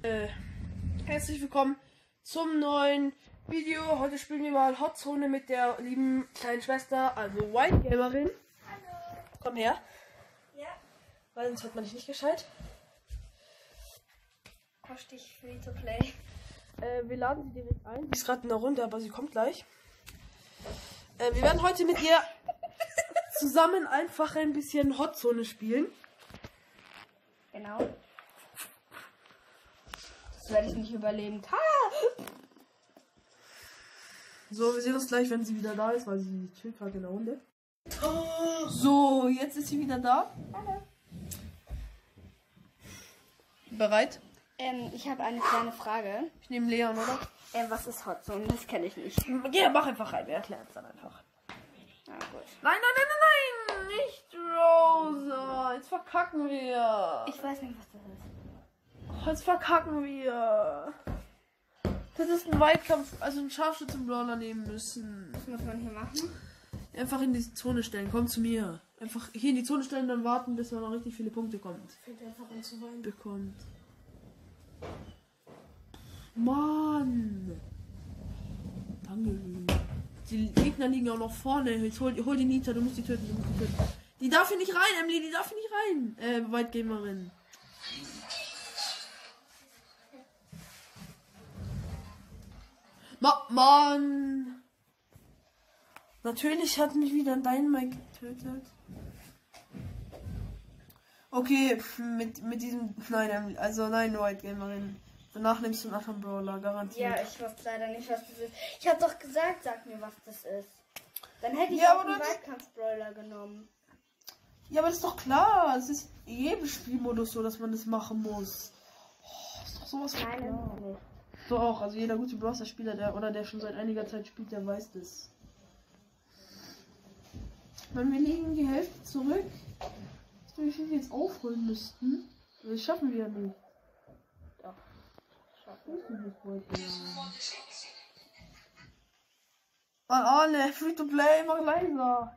Herzlich willkommen zum neuen Video. Heute spielen wir mal Hotzone mit der lieben kleinen Schwester, also White Gamerin. Hallo. Komm her. Ja. Weil sonst hat man dich nicht gescheit. Koste ich free to play. Wir laden sie direkt ein. Sie ist gerade in der Runde, aber sie kommt gleich. Wir werden heute mit ihr zusammen einfach ein bisschen Hotzone spielen. Genau. Das werde ich nicht überleben. So, wir sehen uns gleich, wenn sie wieder da ist, weil sie chillt gerade in der Runde. So, jetzt ist sie wieder da. Hallo. Bereit? Ich habe eine kleine Frage. Ich nehme Leon, oder? Was ist Hotzone? Das kenne ich nicht. Ja, mach einfach rein. Wir erklären es dann einfach. Ah, gut. Nein! Nicht Rosa! Jetzt verkacken wir. Ich weiß nicht, was das ist. Jetzt verkacken wir. Das ist ein Weitkampf, also ein Scharfschützen-Brawler nehmen müssen. Was muss man hier machen? Einfach in die Zone stellen. Komm zu mir. Einfach hier in die Zone stellen, dann warten, bis man noch richtig viele Punkte kommt. Fehlt einfach uns zu weinen. Bekommt. Mann! Danke. Die Gegner liegen auch noch vorne. Jetzt hol die Nita, du musst die töten. Die darf hier nicht rein, Emily, die darf hier nicht rein. White Gamerin. Mann! Natürlich hat mich wieder dein Mike getötet. Okay, mit diesem. Nein, also nein, White Gamerin. Danach nimmst du nach einem Brawler, garantiert. Ja, ich weiß leider nicht, was das ist. Ich habe doch gesagt, sag mir, was das ist. Dann hätte ich Ja, auch aber einen das- Weitkampf-Brawler genommen. Ja, aber das ist doch klar. Es ist in jedem Spielmodus so, dass man das machen muss. Oh, ist doch sowas von Nein, klar. nicht. So auch, also jeder gute Browser-Spieler, der schon seit einiger Zeit spielt, der weiß das. Wenn wir liegen die Hälfte zurück, wie viel wir jetzt aufholen müssten, das schaffen wir ja nicht. Doch. Mann, alle, free to play, mach leiser.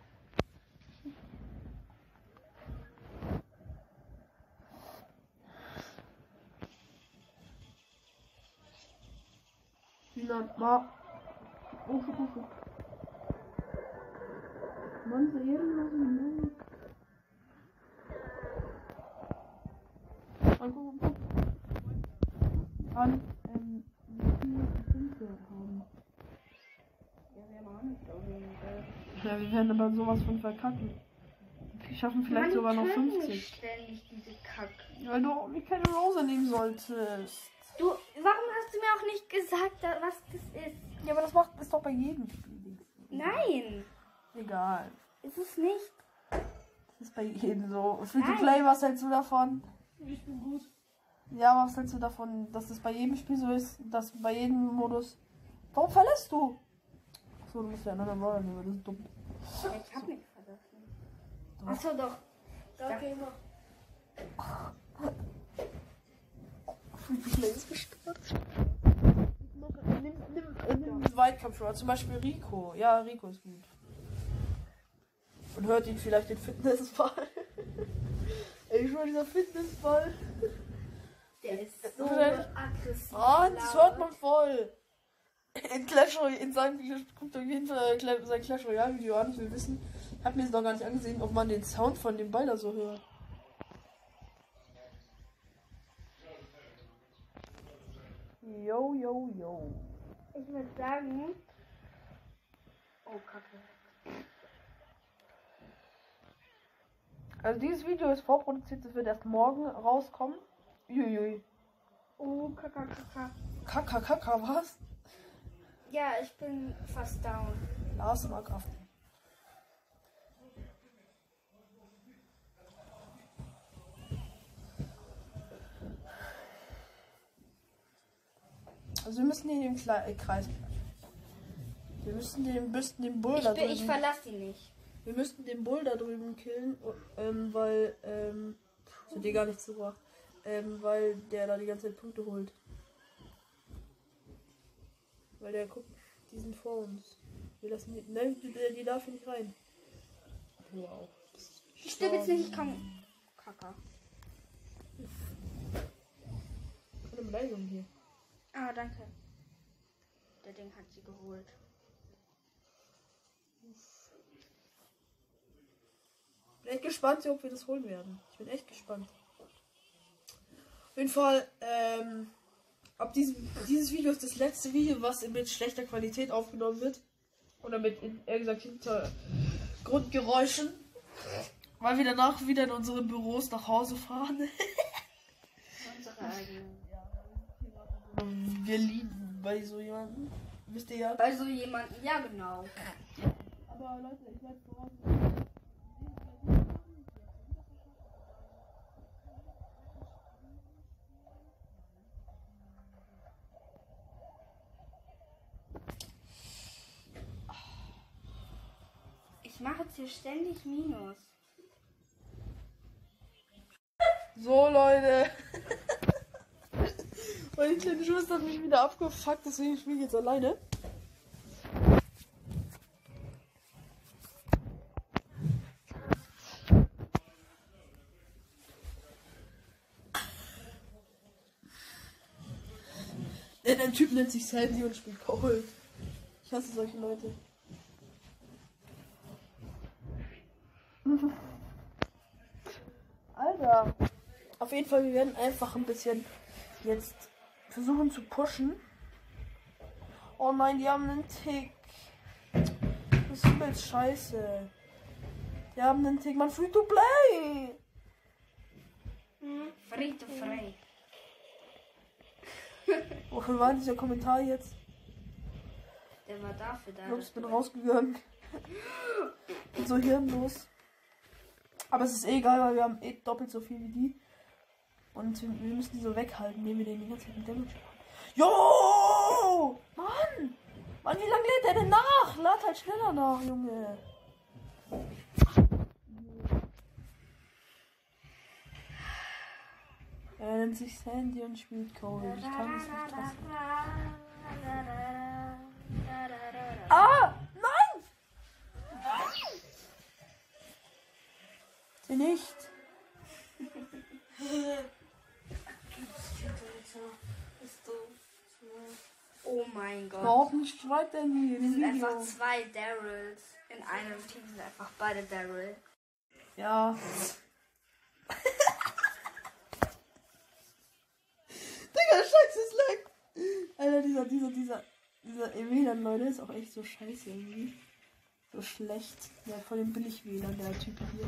Mann, so irgendwas im an, wie viele Punkte haben. Ja, wir haben auch nicht irgendwie. Ja, wir werden aber sowas von verkacken. Wir schaffen vielleicht sogar noch 50. Ständig diese Kack. Weil du auch nicht keine Rosa nehmen solltest. Du, warum hast du mir auch nicht gesagt, was das ist? Ja, aber das macht es doch bei jedem Spiel. Nein, Egal. ist es nicht. Das ist bei jedem so. Free to Nein. play, was hältst du davon? Ich bin gut. Ja, was hältst du davon, dass das bei jedem Spiel so ist, dass bei jedem Modus. Warum verlässt du? Achso, du musst ja einen anderen Brawler nehmen, das ist dumm. Ich hab nichts verlassen. Achso, doch. Okay, Free to play ist gestartet. Nimm Weitkampf, zum Beispiel Rico. Ja, Rico ist gut. Und hört ihn vielleicht den Fitnessball. Ey, schon dieser Fitnessball. Der ist so Vielleicht- aggressiv. Das hört man voll. In Clash Royale, in seinem Video, guckt auf jeden Fall sein Clash Royale Video an. Ich will wissen, hab mir es noch gar nicht angesehen, ob man den Sound von dem Ball da so hört. Yo, yo, yo. Ich würde sagen. Oh, Kacke. Also dieses Video ist vorproduziert, das wird erst morgen rauskommen. Uiuiui. Oh, Kacke, Kacke. Kaka, kaka, was? Ja, ich bin fast down. Lars mag Affen. Also wir müssen hier in dem Kreis bleiben. Wir müssen den Bull da drüben. Ich verlasse ihn nicht. Wir müssten den Bull da drüben killen, weil, das hat dir gar nichts gebracht, weil der da die ganze Zeit Punkte holt. Weil der guckt, die sind vor uns. Wir lassen die, nein, die darf hier nicht rein. Wow. Ich stirb jetzt nicht, ich kann. Kacke. Warte mal, Verkleidung hier. Ah, danke. Der Ding hat sie geholt. Bin echt gespannt, ob wir das holen werden. Ich bin echt gespannt. Auf jeden Fall, dieses Video ist das letzte Video, was mit schlechter Qualität aufgenommen wird. Oder mit, eher gesagt, Hintergrundgeräuschen. Weil wir danach wieder in unsere Büros nach Hause fahren. Unsere eigenen. Wir lieben bei so jemandem. Wisst ihr ja. Bei so jemandem, ja genau. Aber Leute, ich werde voraus. Ich mache jetzt hier ständig Minus. So, Leute. Meine kleine Schwester hat mich wieder abgefuckt, deswegen spiele ich jetzt alleine. Der Typ nennt sich Sandy und spielt Cole. Ich hasse solche Leute. Alter. Auf jeden Fall, wir werden einfach ein bisschen jetzt versuchen zu pushen. Oh nein, die haben einen Tick. Das ist übelst scheiße. Die haben einen Tick. Man, free to play. Free to frei. Wofür war dieser Kommentar jetzt? Der war dafür da. Ich bin rausgegangen. Bin so hirnlos. Aber es ist eh egal, weil wir haben eh doppelt so viel wie die. Und wir müssen die so weghalten, indem wir den die ganze Zeit mit Damage machen. Jo! Mann! Mann, wie lange lädt der denn nach? Lad halt schneller nach, Junge. Er nennt sich Sandy und spielt Cole. Ich kann es nicht lassen. Ah! Nein! Sie nicht. Oh mein Gott. Warum schreit der hier? Es sind einfach zwei Daryls. In einem Team sind einfach beide Daryl. Ja. Digga, scheiße, ist leck. Alter, dieser WLAN, Leute, ist auch echt so scheiße irgendwie. So schlecht. Ja, voll den billig WLAN, der Typ hier.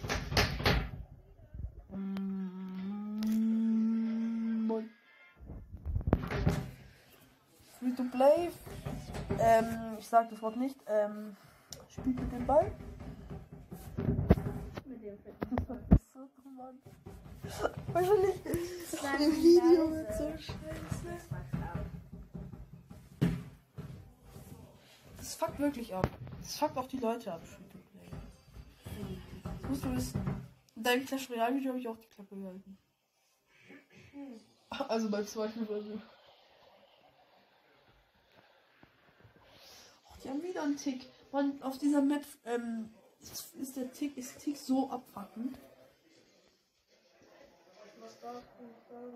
Free to play. Ich sag das Wort nicht. Spielt mit dem Ball. Mit dem So dumm, Mann. Wahrscheinlich im Video wird so scheiße. Das fuckt wirklich ab. Das fuckt auch die Leute ab. Das musst du wissen. In deinem Clash Royale Video habe ich auch die Klappe gehalten. Also beim zweiten Versuch. Die haben wieder einen Tick. Man, auf dieser Map ist der Tick so abfuckend. Was darf ich sagen?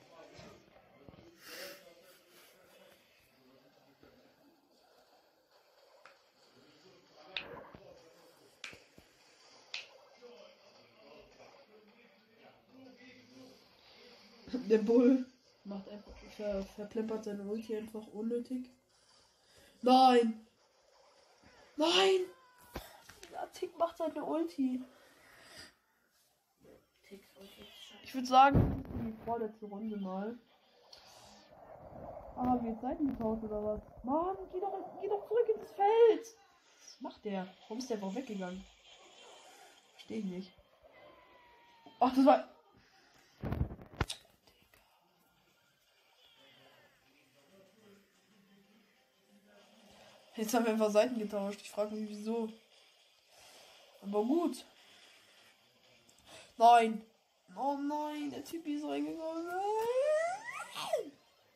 Der Bull macht einfach, verplempert seine Ulti einfach unnötig. Nein! Nein! Der Tick macht seine Ulti. Ich würde sagen, die vorletzte Runde mal. Aber wird Seiten getauscht oder was? Mann, geh doch zurück ins Feld! Was macht der? Warum ist der einfach weggegangen? Verstehe ich nicht. Ach, das war. Jetzt haben wir einfach Seiten getauscht. Ich frage mich wieso. Aber gut. Nein. Oh nein, der Typ ist reingegangen. Nein.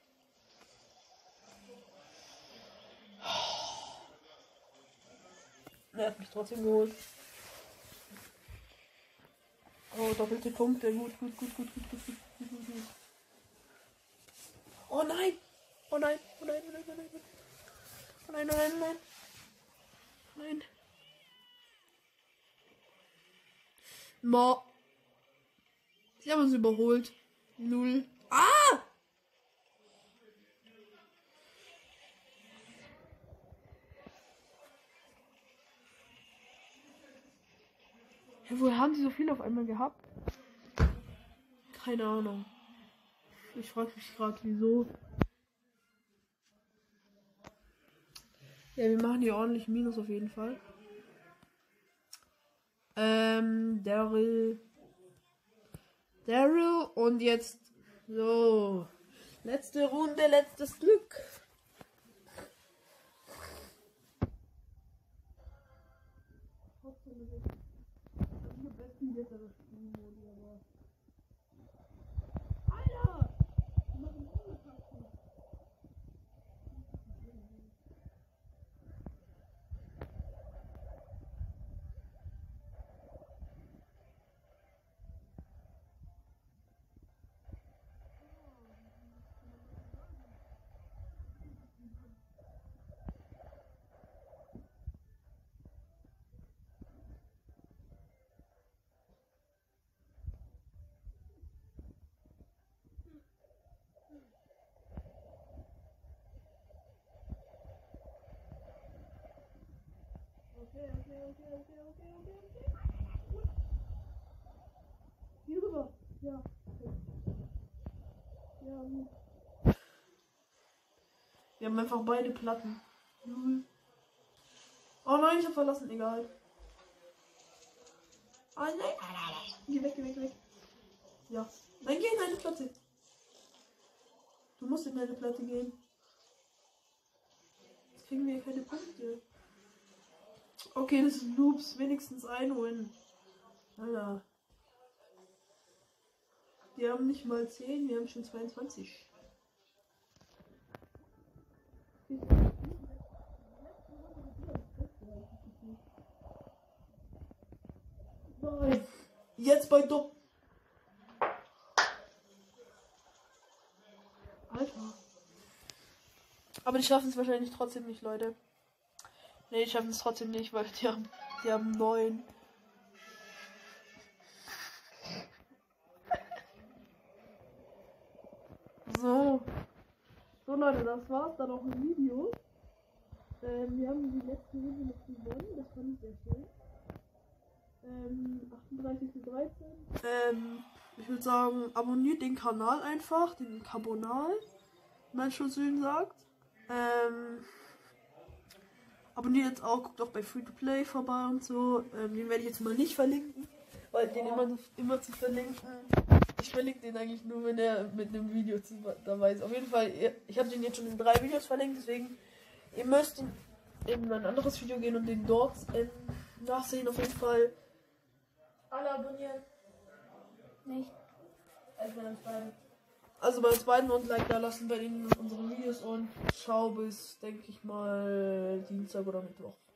Er hat mich trotzdem geholt. Oh, doppelte Punkte. Gut. Oh nein! Oh nein! Oh nein! Oh nein! Oh nein! Oh nein! Oh nein! Oh nein! Nein! Mo. Sie haben uns überholt. 0. Ah! Ja, woher haben sie so viel auf einmal gehabt? Keine Ahnung. Ich frage mich gerade, wieso. Ja, wir machen hier ordentlich Minus auf jeden Fall. Daryl und jetzt so. Letzte Runde, letztes Glück. Alter! Okay. Hier rüber. Ja. Ja, gut. Wir haben einfach beide Platten. Oh nein, ich hab verlassen. Egal. Ah nein. Geh weg. Ja. Nein, geh in deine Platte. Du musst in deine Platte gehen. Jetzt kriegen wir keine Punkte. Okay, das sind Noobs. Wenigstens ein Win. Alter. Die haben nicht mal 10, wir haben schon 22. Nein. Jetzt bei Dopp. Alter. Aber die schaffen es wahrscheinlich trotzdem nicht, Leute. Ne, die schaffen es trotzdem nicht, weil die haben 9. So, Leute, das war's dann auch im Video. Wir haben die letzte Runde noch gewonnen, das fand ich sehr schön. 38:13. Ich würde sagen, abonniert den Kanal einfach, den Carbonal, wie man schon schön sagt. Abonniert jetzt auch, guckt auch bei Free-to-Play vorbei und so. Den werde ich jetzt mal nicht verlinken, weil den immer zu verlinken. Ich verlinke den eigentlich nur, wenn er mit einem Video dabei ist. Auf jeden Fall, ich habe den jetzt schon in 3 Videos verlinkt, deswegen, ihr müsst in ein anderes Video gehen und den dort nachsehen. Auf jeden Fall alle abonnieren. Nicht. Also bei uns beiden und Like da lassen bei unseren Videos und schau bis, denke ich mal, Dienstag oder Mittwoch.